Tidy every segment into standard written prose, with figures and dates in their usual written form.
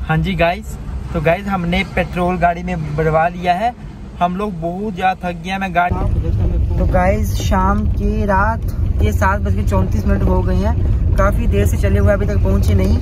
हाँ जी गाइस, तो गाइस हमने पेट्रोल गाड़ी में भरवा लिया है। हम लोग बहुत ज़्यादा थक गए हैं। मैं गाड़ी तो गाइस शाम की रात ये 7:34 हो गए हैं। काफ़ी देर से चले हुए, अभी तक पहुँचे नहीं।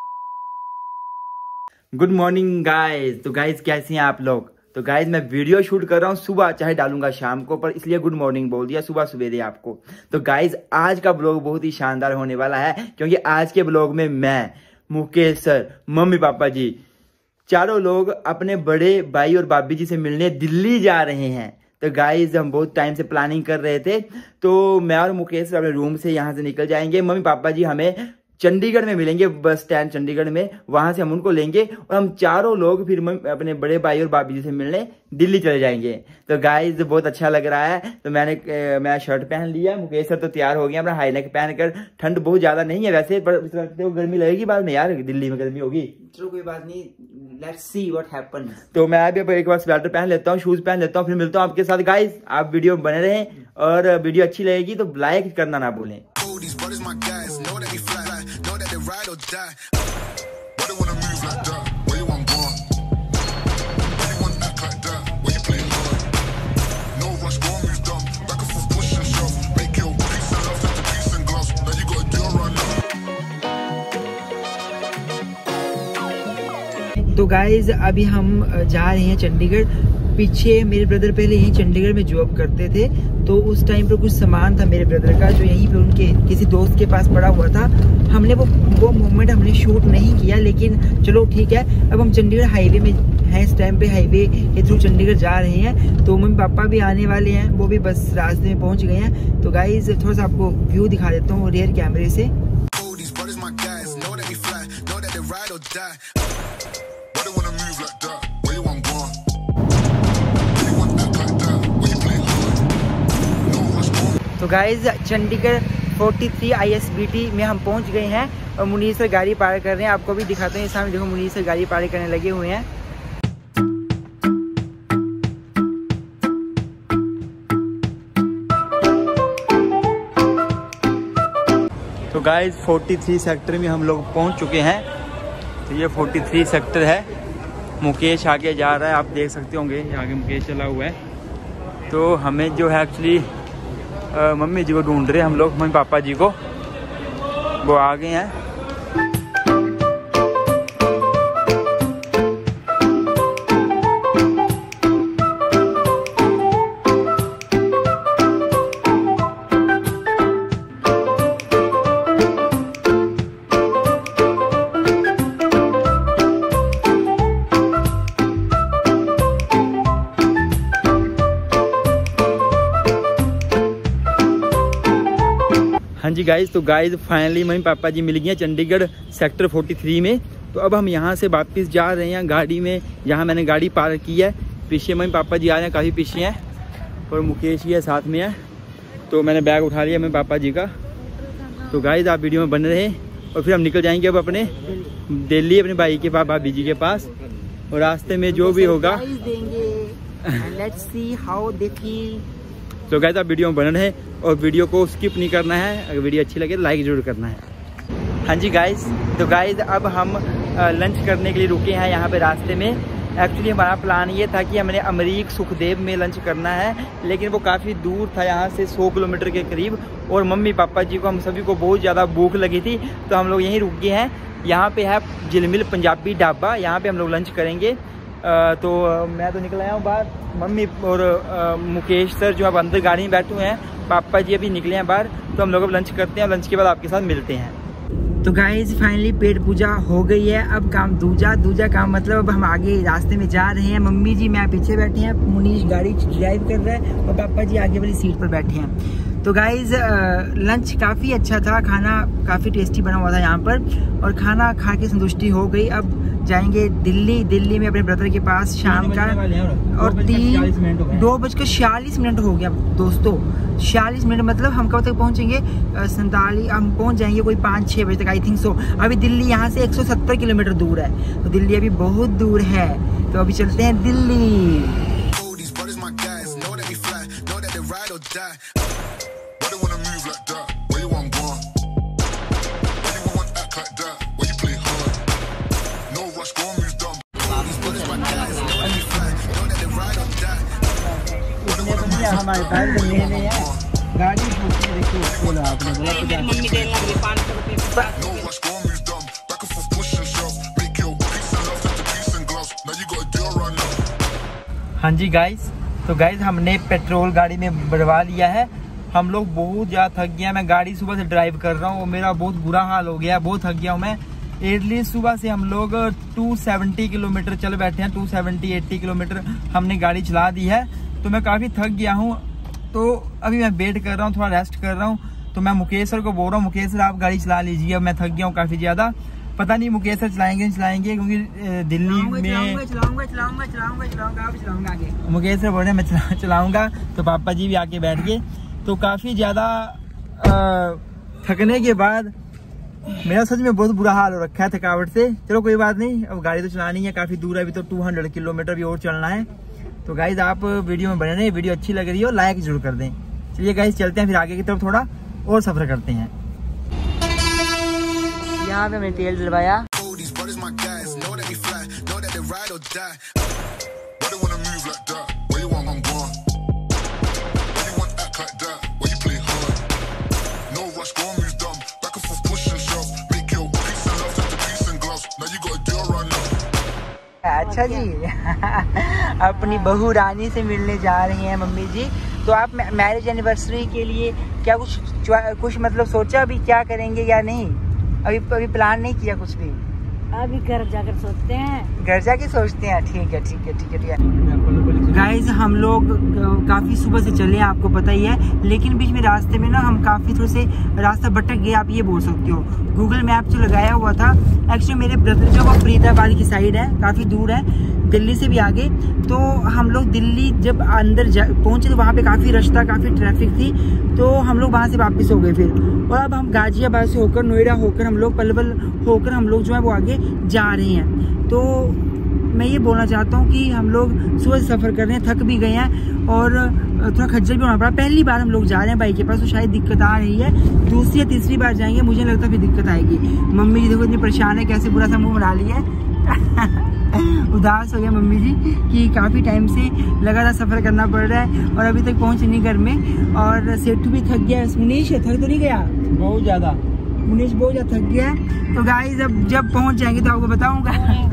Good morning guys. तो गाइस कैसे हैं आप लोग? तो गाइस मैं वीडियो शूट कर रहा हूँ सुबह, चाहे डालूंगा शाम को, पर इसलिए गुड मॉर्निंग बोल दिया, सुबह सवेरे आपको। तो गाइस आज का ब्लॉग बहुत ही शानदार होने वाला है, क्योंकि आज के ब्लॉग में मैं, मुकेश सर, मम्मी पापा जी, चारों लोग अपने बड़े भाई और भाभी जी से मिलने दिल्ली जा रहे हैं। तो गाइस हम बहुत टाइम से प्लानिंग कर रहे थे, तो मैं और मुकेश अपने रूम से यहाँ से निकल जाएंगे। मम्मी पापा जी हमें चंडीगढ़ में मिलेंगे, बस स्टैंड चंडीगढ़ में, वहां से हम उनको लेंगे और हम चारों लोग फिर अपने बड़े भाई और भाभी जी से मिलने दिल्ली चले जाएंगे। तो गाइस बहुत अच्छा लग रहा है। तो मैं शर्ट पहन लिया, मुकेश सर तो तैयार हो गया अपना हाई नेक पहन कर। ठंड बहुत ज्यादा नहीं है वैसे, पर इस वक्त गर्मी लगेगी बाद में यार, दिल्ली में गर्मी होगी। चलो कोई बात नहीं, लेट्स सी व्हाट हैपन। तो मैं भी एक बार स्वेटर पहन लेता हूँ, शूज पहन लेता हूँ, फिर मिलता हूँ आपके साथ। गाइस आप वीडियो में बने रहें और वीडियो अच्छी लगेगी तो लाइक करना ना भूलें। Ride or die. Why they wanna move like that? Where you want gone? Why you want act like that? Where you playing hard? No rush, go and move dumb. Back and forth, push and shove. Make your peace and love into peace and gloves. Now you gotta do it right now. तो guys अभी हम जा रहे हैं चंडीगढ़। पीछे मेरे brother पहले यहीं चंडीगढ़ में जॉब करते थे, तो उस टाइम पर कुछ सामान था मेरे ब्रदर का जो यहीं पे उनके किसी दोस्त के पास पड़ा हुआ था। हमने वो मोमेंट हमने शूट नहीं किया, लेकिन चलो ठीक है। अब हम चंडीगढ़ हाईवे में हैं इस टाइम पे, हाईवे के थ्रू चंडीगढ़ जा रहे हैं। तो मम्मी पापा भी आने वाले हैं, वो भी बस रास्ते में पहुंच गए हैं। तो गाइज थोड़ा सा आपको व्यू दिखा देता हूँ रियर कैमरे से। तो गाइज चंडीगढ़ 43 ISBT में हम पहुंच गए हैं और मुनीर सर गाड़ी पार कर रहे हैं। आपको भी दिखाते हैं, सामने देखो मुनीर सर गाड़ी पार करने लगे हुए हैं। तो गाइज 43 सेक्टर में हम लोग पहुंच चुके हैं। तो ये 43 सेक्टर है। मुकेश आगे जा रहा है, आप देख सकते होंगे, आगे मुकेश चला हुआ है। तो हमें जो है एक्चुअली मम्मी जी को ढूंढ रहे हैं हम लोग, मम्मी पापा जी को, वो आ गए हैं। हाँ जी गाइज, तो गाइज फाइनली मम्मी पापा जी मिल गए चंडीगढ़ सेक्टर 43 में। तो अब हम यहाँ से वापस जा रहे हैं गाड़ी में, जहाँ मैंने गाड़ी पार्क की है। पीछे मम्मी पापा जी आ रहे हैं, काफ़ी पीछे हैं, और मुकेश ही है साथ में है। तो मैंने बैग उठा लिया मम्मी पापा जी का। तो गाइज आप वीडियो में बने रहे और फिर हम निकल जाएंगे अब अपने दिल्ली, अपने भाई के पास, भाभी जी के पास। और रास्ते में जो भी होगा let's see how they feel. तो गाइस आप वीडियो में बने रहे और वीडियो को स्किप नहीं करना है। अगर वीडियो अच्छी लगे तो लाइक जरूर करना है। हाँ जी गाइस, तो गाइस अब हम लंच करने के लिए रुके हैं यहाँ पे रास्ते में। एक्चुअली हमारा प्लान ये था कि हमने अमरीक सुखदेव में लंच करना है, लेकिन वो काफ़ी दूर था यहाँ से, 100 किलोमीटर के करीब। और मम्मी पापा जी को, हम सभी को बहुत ज़्यादा भूख लगी थी, तो हम लोग यहीं रुक गए हैं। यहाँ पे है झिलमिल पंजाबी ढाबा, यहाँ पे हम लोग लंच करेंगे। तो मैं तो निकल आया हूँ बाहर, मम्मी और मुकेश सर जो अब अंदर गाड़ी में बैठे हुए हैं, पापा जी अभी निकले हैं बाहर। तो हम लोग अब लंच करते हैं और लंच के बाद आपके साथ मिलते हैं। तो गाइज फाइनली पेट पूजा हो गई है। अब काम दूजा काम मतलब अब हम आगे रास्ते में जा रहे हैं। मम्मी जी मैं पीछे बैठे हैं, मुनीश गाड़ी ड्राइव कर रहा है और पापा जी आगे वाली सीट पर बैठे हैं। तो गाइज लंच काफ़ी अच्छा था, खाना काफ़ी टेस्टी बना हुआ था यहाँ पर, और खाना खा के संतुष्टि हो गई। अब जाएंगे दिल्ली में अपने ब्रदर के पास शाम का, और 2:46 हो गया दोस्तों। 46 मिनट मतलब हम कब तक पहुँचेंगे? 47 हम पहुँच जाएंगे कोई 5-6 बजे तक, आई थिंक सो। अभी दिल्ली यहाँ से 170 किलोमीटर दूर है, तो दिल्ली अभी बहुत दूर है। तो अभी चलते हैं दिल्ली। नहीं है हमारे पास लेने हैं गाड़ी पूछी देखो बोला आपने बोला मेरी मम्मी देने लगी 500 रुपए हाँ जी गाइस, तो गाइस हमने पेट्रोल गाड़ी में भरवा लिया है। हम लोग बहुत ज़्यादा थक गया। मैं गाड़ी सुबह से ड्राइव कर रहा हूँ, मेरा बहुत बुरा हाल हो गया, बहुत थक गया हूँ मैं। एटलीस्ट सुबह से हम लोग 270 किलोमीटर चल बैठे हैं, 270-80 किलोमीटर हमने गाड़ी चला दी है। तो मैं काफ़ी थक गया हूँ, तो अभी मैं वेट कर रहा हूँ, थोड़ा रेस्ट कर रहा हूँ। तो मैं मुकेश सर को बोल रहा हूँ, मुकेश सर आप गाड़ी चला लीजिए, अब मैं थक गया हूँ काफ़ी ज़्यादा। पता नहीं मुकेश सर चलाएंगे नहीं चलाएंगे, क्योंकि दिल्ली में चलाऊंगा मुकेश सर बोल रहे हैं मैं चलाऊंगा। तो पापा जी भी आके बैठ गए। तो काफ़ी ज़्यादा थकने के बाद मेरा सच में बहुत बुरा हाल हो रखा है थकावट से। चलो कोई बात नहीं, अब गाड़ी तो चलानी है, काफ़ी दूर है, अभी तो 200 किलोमीटर भी और चलना है। तो गाइज आप वीडियो में बने रहे, वीडियो अच्छी लग रही हो लाइक जरूर कर दें। चलिए गाइज चलते हैं, फिर आगे की तरफ थोड़ा और सफ़र करते हैं। यहाँ पे मैंने तेल डलवाया। अच्छा जी अपनी बहू रानी से मिलने जा रही हैं मम्मी जी। तो आप मैरिज एनिवर्सरी के लिए क्या कुछ मतलब सोचा अभी क्या करेंगे या नहीं? अभी प्लान नहीं किया कुछ भी? अभी घर जाकर सोचते हैं। घर जाके सोचते हैं, ठीक है। गाइज हम लोग काफ़ी सुबह से चले हैं, आपको पता ही है, लेकिन बीच में रास्ते में ना हम काफ़ी थोड़े से रास्ता भटक गए, आप ये बोल सकते हो। गूगल मैप जो लगाया हुआ था, एक्चुअली मेरे ब्रदर जो वो फरीदाबाद की साइड है, काफ़ी दूर है, दिल्ली से भी आगे। तो हम लोग दिल्ली जब अंदर पहुँचे तो वहाँ पे काफ़ी रश था, काफ़ी ट्रैफिक थी, तो हम लोग वहाँ से वापस हो गए फिर। और अब हम गाजियाबाद से होकर, नोएडा होकर, हम लोग पलवल होकर हम लोग जो है वो आगे जा रहे हैं। तो मैं ये बोलना चाहता हूँ कि हम लोग सुबह से सफ़र कर रहे हैं, थक भी गए हैं और थोड़ा खज्जल भी होना पड़ा। पहली बार हम लोग जा रहे हैं बाइक के पास, तो शायद दिक्कत आ रही है। दूसरी या तीसरी बार जाएंगे, मुझे लगता है फिर दिक्कत आएगी। मम्मी जी देखो इतनी परेशान है, कैसे बुरा सा मुँह बना लिया है उदास हो गया मम्मी जी कि काफ़ी टाइम से लगातार सफ़र करना पड़ रहा है और अभी तक पहुँचे नहीं घर में। और सेठू भी थक गया। मुनीश थक तो नहीं गया? बहुत ज़्यादा, मुनीश बहुत ज़्यादा थक गया है। तो गाइस अब जब पहुँच जाएंगे तो आपको बताऊँगा।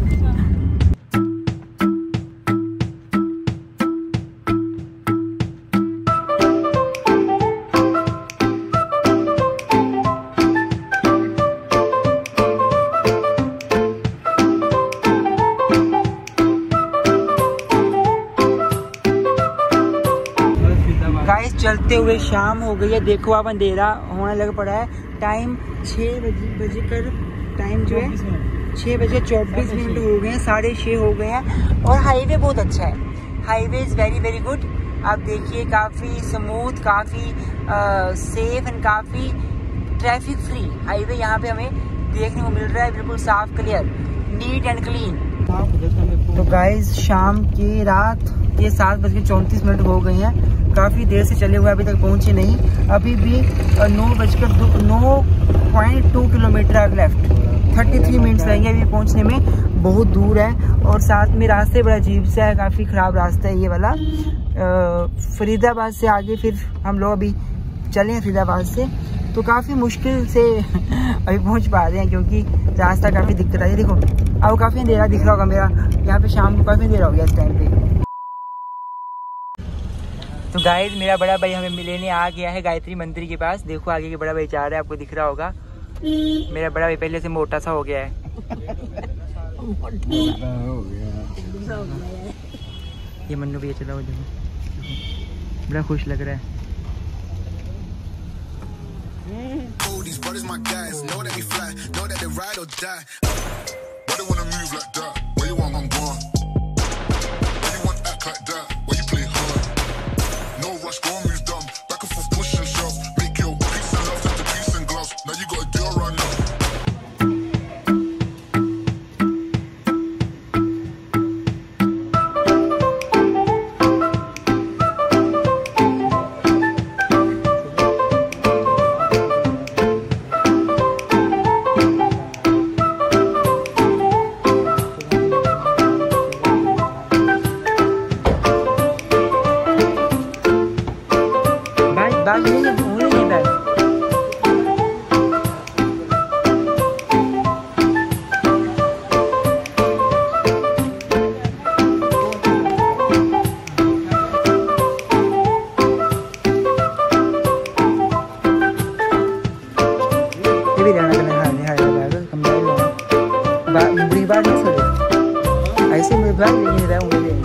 गाइस चलते हुए शाम हो गई है, देखो आप अंधेरा होने लग पड़ा है। टाइम 6 बजे कर टाइम जो है 6:24 हो गए हैं, 6:30 हो गए हैं। और हाईवे बहुत अच्छा है, हाईवे इज़ वेरी गुड। आप देखिए काफ़ी स्मूथ, काफ़ी सेफ एंड काफ़ी ट्रैफिक फ्री हाईवे यहाँ पे हमें देखने को मिल रहा है, बिल्कुल साफ, क्लियर, नीट एंड क्लीन। तो गाइस शाम की रात ये 7:34 हो गए हैं, काफ़ी देर से चले हुए, अभी तक पहुँचे नहीं। अभी भी 9.2 किलोमीटर लेफ्ट, 33 मिनट्स लगेंगे अभी पहुँचने में, बहुत दूर है। और साथ में रास्ते बड़ा अजीब सा है, काफ़ी ख़राब रास्ता है ये वाला। फरीदाबाद से आगे फिर हम लोग अभी चले हैं फरीदाबाद से, तो काफ़ी मुश्किल से अभी पहुँच पा रहे हैं क्योंकि रास्ता काफ़ी दिक्कत आई है। देखो अब काफ़ी अंधेरा दिख रहा होगा मेरा, यहाँ पे शाम को काफ़ी अंधेरा हो गया इस टाइम पे। तो गाइस मेरा बड़ा भाई हमें लेने आ गया है गायत्री मंदिर के पास। देखो आगे के बड़ा भाई जा रहा है, आपको दिख रहा होगा। मेरा बड़ा भाई पहले से मोटा सा हो गया है। ये मन्नू भैया चला, देखो बड़ा खुश लग रहा है। मेरे ऐसे मेरे ब्लॉग नहीं रहा हूँ मेरे।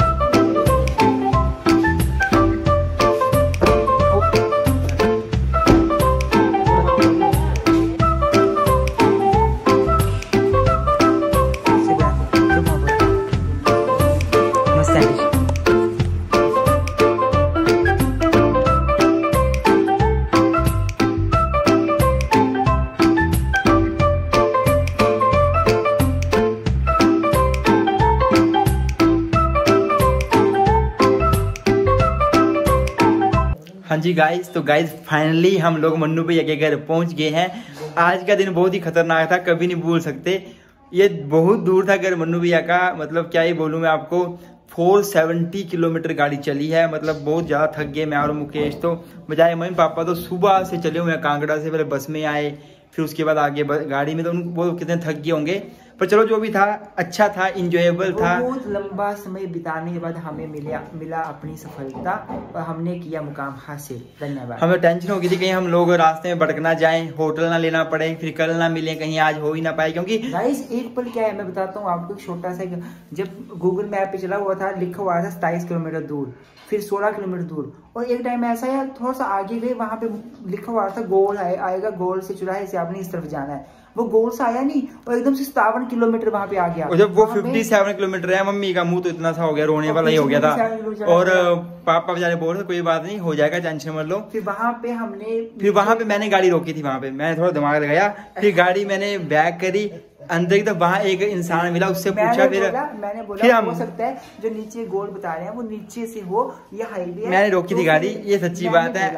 हाँ जी गाइस, तो गाइस फाइनली हम लोग मन्नू भैया के घर पहुंच गए हैं। आज का दिन बहुत ही खतरनाक था, कभी नहीं भूल सकते। ये बहुत दूर था घर मन्नू भैया का, मतलब क्या ही बोलूं मैं आपको। 470 किलोमीटर गाड़ी चली है, मतलब बहुत ज़्यादा थक गए मैं और मुकेश। तो बजाय मम्मी पापा तो सुबह से चले हुए हैं कांगड़ा से, पहले बस में आए फिर उसके बाद आगे गाड़ी में। तो वो कितने थक गए होंगे, पर चलो जो भी था अच्छा था, इंजॉयबल था। बहुत लंबा समय बिताने के बाद हमें मिला अपनी सफलता और हमने किया मुकाम हासिल। धन्यवाद। हमें टेंशन हो गई थी कहीं हम लोग रास्ते में भटक ना जाएं, होटल ना लेना पड़े, फिर कल ना मिले, कहीं आज हो ही ना पाए। क्योंकि गाइस एक पल क्या है मैं बताता हूँ आपको, छोटा सा। जब गूगल मैप पे चला हुआ था, लिखा हुआ था 27 किलोमीटर दूर, फिर 16 किलोमीटर दूर, और एक टाइम ऐसा है थोड़ा सा आगे गए, वहां पे लिखा हुआ था गोल आएगा, गोल से चौराहे से आपने इस तरफ जाना है। वो गोल से आया नहीं और एकदम से 57 किलोमीटर वहां पे आ गया। और जब वो 57 किलोमीटर है, मम्मी का मुंह तो इतना सा हो गया, रोने वाला ही हो गया था। और पापा बेचारे बोल रहे कोई बात नहीं, हो जाएगा, टेंशन मत लो। फिर वहां पे मैंने गाड़ी रोकी थी, वहां पे मैंने थोड़ा दिमाग लगाया, फिर गाड़ी मैंने बैक करी अंदर की। तो वहाँ एक इंसान मिला, उससे पूछा, मैंने बोला हो सकता है जो नीचे गोल बता रहे हैं वो नीचे से हो, ये हाईवे। मैंने रोकी थी गाड़ी, ये सच्ची बात है।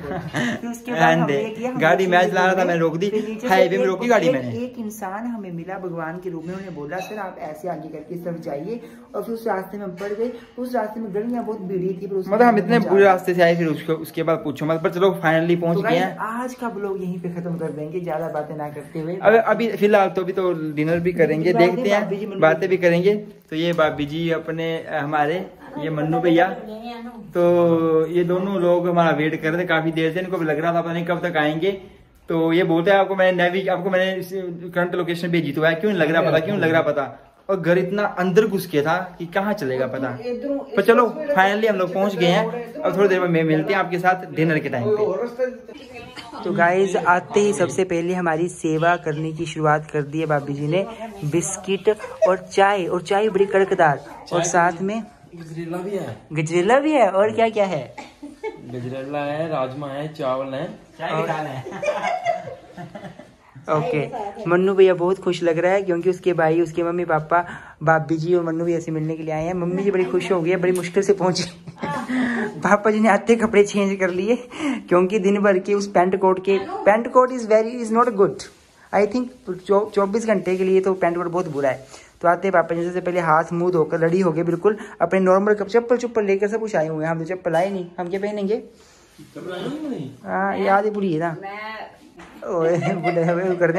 गाड़ी मैं चला रहा था, मैंने रोक दी, हाईवे में रोकी गाड़ी मैंने। एक इंसान हमें मिला भगवान के रूप में, उन्होंने बोला सर आप ऐसे आगे करके इस तरफ जाइए, और फिर उस रास्ते में पड़ गए। उस रास्ते में गलियां बहुत भीड़ी थी, मतलब हम इतने बुरे रास्ते से आए, फिर उसके बाद पूछो मत। पर चलो फाइनली पहुंच गए हैं। आज का ब्लॉग यहीं पे खत्म कर देंगे, ज्यादा बातें ना करते हुए। अभी फिलहाल तो अभी तो डिनर भी करेंगे, देखते हैं, बातें भी करेंगे। तो ये भाभी जी अपने हमारे, ये मन्नू भैया, तो ये दोनों लोग हमारा वेट कर रहे थे काफी देर से। इनको भी लग रहा था पता नहीं कब तक आएंगे। तो ये बोलते हैं आपको मैंने करंट लोकेशन भेजी, तो क्यों नहीं लग रहा पता, क्यों नहीं लग रहा पता। और घर इतना अंदर घुस के था कि कहाँ चलेगा पता। पर चलो फाइनली हम लोग पहुंच गए हैं। अब थोड़ी देर में मिलते हैं आपके साथ डिनर के टाइम पे। तो गाइज आते ही सबसे पहले हमारी सेवा करने की शुरुआत कर दी है भाभी जी ने। बिस्किट और चाय बड़ी कड़कदार, और साथ में गजरेला भी है। और क्या क्या है? गजरेला है, राजमा है, चावल है, ओके। मन्नू भैया बहुत खुश लग रहा है क्योंकि उसके भाई, उसके मम्मी पापा, भाभी जी और मन्नू भैया से मिलने के लिए आए हैं। मम्मी जी बड़ी खुश हो गई है, बड़ी मुश्किल से पहुंची। पापा जी ने आते कपड़े चेंज कर लिए क्योंकि दिन भर के उस pant coat is not good. I think 24 घंटे के लिए तो पेंट कोट बहुत बुरा है। तो आते पापा जी से पहले हाथ मुंह धोकर रेडी हो गए, बिल्कुल अपने नॉर्मल चप्पल लेकर सब कुछ आए हुए हैं। हम तो चप्पल आए नहीं, हम क्या पहनेंगे? हाँ याद ही पूरी है ना, कर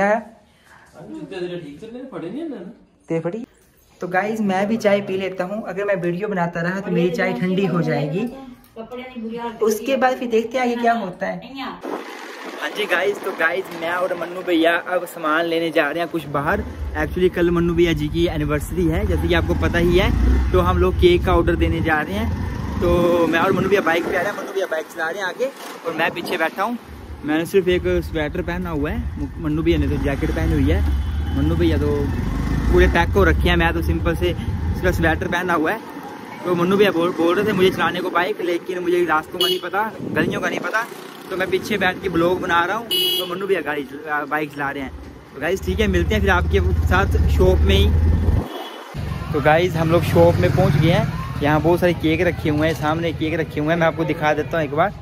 दिया। तो गाइज मैं भी चाय पी लेता हूँ। अगर मैं वीडियो बनाता रहा तो मेरी चाय ठंडी हो जाएगी, उसके बाद फिर देखते हैं आगे क्या होता है। हाँ जी गाइज, तो गाइज मैं और मन्नू भैया अब सामान लेने जा रहे हैं कुछ बाहर। एक्चुअली कल मन्नू भैया जी की एनिवर्सरी है, जैसे कि आपको पता ही है। तो हम लोग केक का ऑर्डर देने जा रहे हैं। तो मैं और मन्नू भैया बाइक पे आ रहे हैं, मन्नू भैया बाइक चला रहे हैं आगे और मैं पीछे बैठा हूँ। मैंने सिर्फ एक स्वेटर पहना हुआ है, मन्नू भैया ने तो जैकेट पहनी हुई है। मन्नू भैया तो पूरे पैक को रखे हैं, मैं तो सिंपल से सिर्फ स्वेटर पहना हुआ है। तो मन्नू भैया बोल रहे थे मुझे चलाने को बाइक, लेकिन मुझे रास्तों का नहीं पता, गलियों का नहीं पता। तो मैं पीछे बैठ के ब्लॉग बना रहा हूँ, तो मन्नू भैया बाइक चला रहे हैं। तो गाइज ठीक है, मिलते हैं फिर आपके साथ शॉप में ही। तो गाइज हम लोग शॉप में पहुँच गए हैं। यहाँ बहुत सारे केक रखे हुए हैं, सामने केक रखे हुए हैं, मैं आपको दिखा देता हूँ एक बार।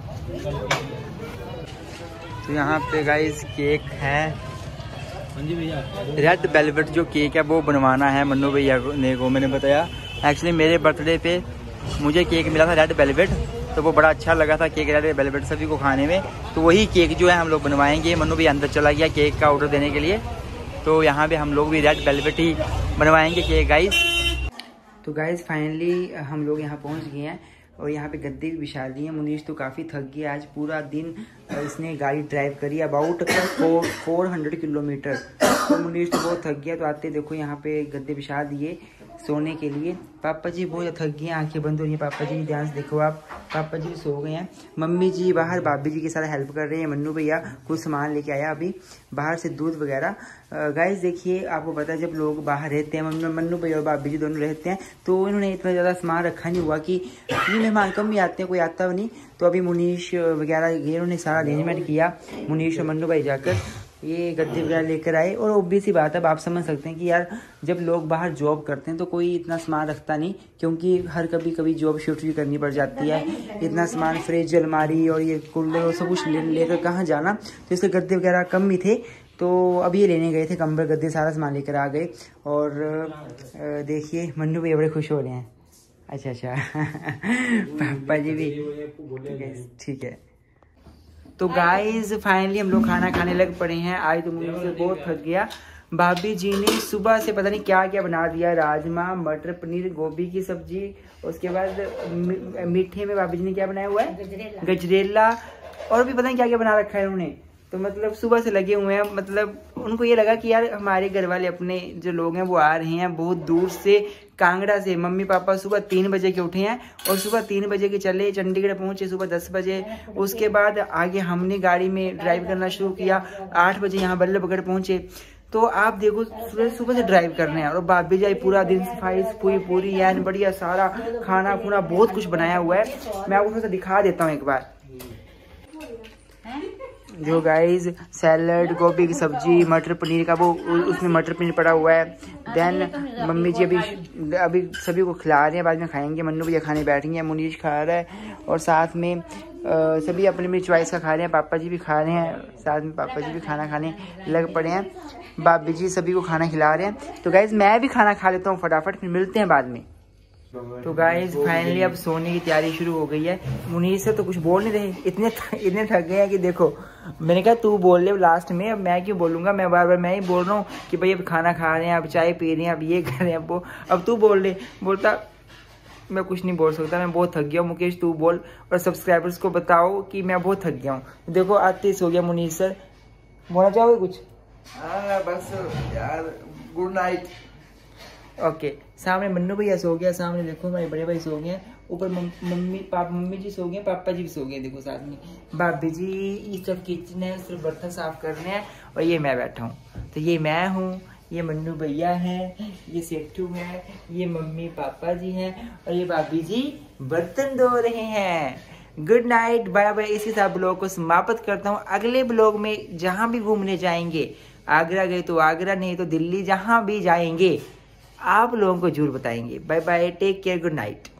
तो यहाँ पे गाइज केक है, रेड वेलवेट जो केक है वो बनवाना है मन्नू भैया को मैंने बताया। एक्चुअली मेरे बर्थडे पे मुझे केक मिला था रेड वेलवेट, तो वो बड़ा अच्छा लगा था केक रेड वेलवेट सभी को खाने में। तो वही केक जो है हम लोग बनवाएंगे। मन्नू भैया अंदर चला गया केक का ऑर्डर देने के लिए, तो यहाँ पे हम लोग भी रेड वेलवेट ही बनवाएंगे केक गाइज। तो गाइज फाइनली हम लोग यहाँ पहुँच गए हैं और यहाँ पे गद्दे भी बिछा दिए हैं। मुनीश तो काफ़ी थक गया आज, पूरा दिन इसने गाड़ी ड्राइव करी अबाउट 400 किलोमीटर। तो मुनीश तो बहुत थक गया। तो आते देखो यहाँ पे गद्दे बिछा दिए सोने के लिए। पापा जी बहुत थक गए, आंखें बंद हो रही हैं पापा जी, ध्यान से देखो आप। पापा जी सो गए हैं। मम्मी जी बाहर भाभी जी के साथ हेल्प कर रहे हैं। मन्नू भैया कुछ सामान लेके आया अभी बाहर से, दूध वगैरह। गाइस देखिए, आपको पता है जब लोग बाहर रहते हैं, मन्नू भैया और भाभी जी दोनों रहते हैं, तो इन्होंने इतना ज़्यादा सामान रखा नहीं हुआ कि ये मेहमान कम ही आते हैं, कोई आता भी नहीं। तो अभी मुनीश वगैरह गए, उन्होंने सारा अरेंजमेंट किया, मुनीश और मन्नू भाई जाकर ये गद्दे वगैरह लेकर आए। और ऑब्वियस सी बात है, आप समझ सकते हैं कि यार जब लोग बाहर जॉब करते हैं तो कोई इतना सामान रखता नहीं, क्योंकि हर कभी जॉब शिफ्ट भी करनी पड़ जाती है। इतना सामान फ्रिज, अलमारी और ये कूलर और सब कुछ लेकर कहाँ जाना, तो इसके गद्दे वगैरह कम ही थे। तो अभी ये लेने गए थे, कंबल गद्दे सारा सामान लेकर आ गए। और देखिए मन्नू भैया बड़े खुश हो रहे हैं। अच्छा पापा जी भी ठीक है। तो गाइस फाइनली हम लोग खाना खाने लग पड़े हैं। आज तो मुझे बहुत थक गया। भाभी जी ने सुबह से पता नहीं क्या क्या बना दिया, राजमा, मटर पनीर, गोभी की सब्जी। उसके बाद मीठे में भाभी जी ने क्या बनाया हुआ है, गजरेला, और भी पता नहीं क्या क्या बना रखा है उन्होंने। तो मतलब सुबह से लगे हुए हैं, मतलब उनको ये लगा कि यार हमारे घर वाले अपने जो लोग हैं वो आ रहे हैं बहुत दूर से, कांगड़ा से। मम्मी पापा सुबह 3 बजे के उठे हैं और सुबह 3 बजे के चले, चंडीगढ़ पहुंचे सुबह 10 बजे। उसके बाद आगे हमने गाड़ी में ड्राइव करना शुरू किया, 8 बजे यहाँ बल्लभगढ़ पहुंचे। तो आप देखो सुबह से ड्राइव कर रहे हैं। और भाभी जी पूरा दिन सफाई पूरी यानी बढ़िया, सारा खाना खुना बहुत कुछ बनाया हुआ है। मैं आपको थोड़ा सा दिखा देता हूँ एक बार। जो गाइस सैलड, गोभी की सब्जी, मटर पनीर का वो उसमें मटर पनीर पड़ा हुआ है। देन मम्मी जी अभी सभी को खिला रहे हैं, बाद में खाएंगे। मन्नू भैया खाने बैठेंगे, मुनीश खा रहा है और साथ में सभी अपनी अपनी चॉइस का खा रहे हैं। पापा जी भी खा रहे हैं, साथ में पापा जी भी खाना खाने लग पड़े हैं। भाभी जी सभी को खाना खिला रहे हैं। तो गाइस मैं भी खाना खा लेता हूँ फटाफट, फिर मिलते हैं बाद में। तो गाइस फाइनली अब सोने की तैयारी शुरू हो गई है। मुनीश से तो कुछ बोल नहीं रहे, इतने थक गए हैं कि देखो, मैंने कहा तू बोल ले लास्ट में, अब मैं क्यों बोलूंगा, मैं बार बार मैं ही बोल रहा हूँ कि भाई अब खाना खा रहे हैं, अब चाय पी रहे हैं, अब ये कर रहे हैं, वो अब तू बोल ले। बोलता मैं कुछ नहीं बोल सकता, मैं बहुत थक गया हूँ। मुकेश तू बोल और सब्सक्राइबर्स को बताओ कि मैं बहुत थक गया हूँ। देखो आते सो गया मुनीश सर, बोलना चाहोगे कुछ? बस यार गुड नाइट। ओके सामने मन्नू भैया सो गया, सामने देखो हमारे बड़े भाई सो गए, ऊपर मम्मी जी सो गए, पापा जी भी सो गए। देखो साथ में भाभी जी इस तरफ किचन है, सिर्फ बर्तन साफ करने हैं, और ये मैं बैठा हूँ। तो ये मैं हूँ, ये मन्नू भैया है, ये सेठू है, ये मम्मी पापा जी हैं, और ये भाभी जी बर्तन धो रहे हैं। Good night, bye bye. इसी साथ ब्लॉग को समाप्त करता हूँ। अगले ब्लॉग में जहाँ भी घूमने जाएंगे, आगरा गए तो आगरा, नहीं तो दिल्ली, जहाँ भी जाएंगे आप लोगों को जरूर बताएंगे। Bye bye, take care, good night.